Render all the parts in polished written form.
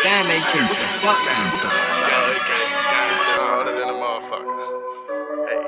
Damn, AK, what the fuck? What the fuck? That's harder than a motherfucker. Hey,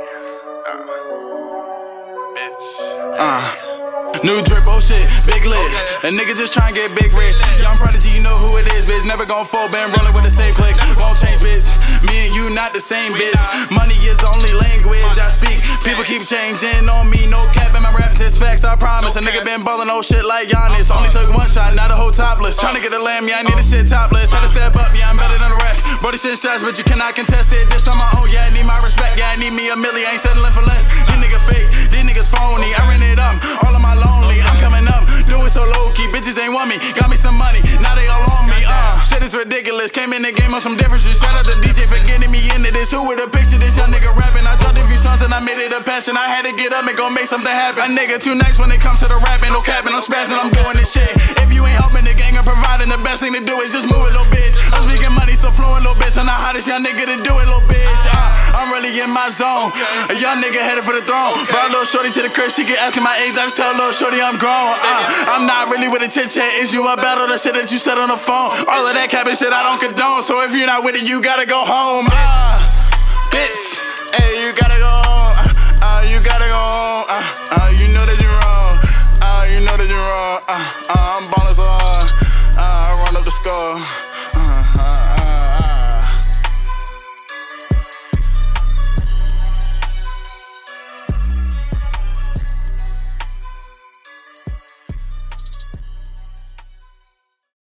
bitch. New drip, oh shit, big lit. A nigga just tryna get big rich. Yvng Prodigy, you know who it is, bitch. Never gon' fold, been rolling with the same click. Won't change, bitch. Me and you not the same, bitch. Money is the only language I speak. People keep changing on me, no cap. And my rap is facts, I promise. A nigga been ballin' old shit like Giannis. Only took one shot, not a whole topless. Tryna get a lamb, yeah, I need a shit topless. Had to step up, yeah, I'm better than the rest. Brody shit shots, but you cannot contest it. This on my own, yeah, I need my respect. Yeah, I need me a milli, I ain't settling for less. These niggas fake, these niggas phony. I ran it up, all of my lonely. I'm coming up, do it so low key. Bitches ain't want me, got me some money, now they all on me. Shit is ridiculous. Came in the game on some different shit. Shout out to DJ for getting me into this. Who would've pictured this young nigga rapping? I dropped a few songs and I made it a passion. I had to get up and go make something happen. A nigga too nice when it comes to the rapping. No capping, I'm spazzing, I'm doing this shit. If you ain't helping the gang, I'm providing. The best thing to do is just move it, little bitch. I'm speaking money, so flowing, little bitch. I'm the hottest young nigga to do it, little bitch. I'm really in my zone. A young nigga headed for the throne. Brought a little shorty to the crib, she get asking my age. I just tell a little shorty I'm grown. I'm not really with a chit chat. Is you a battle the shit that you said on the phone? All of that capping shit I don't condone. So if you're not with it, you gotta go home. Bitch.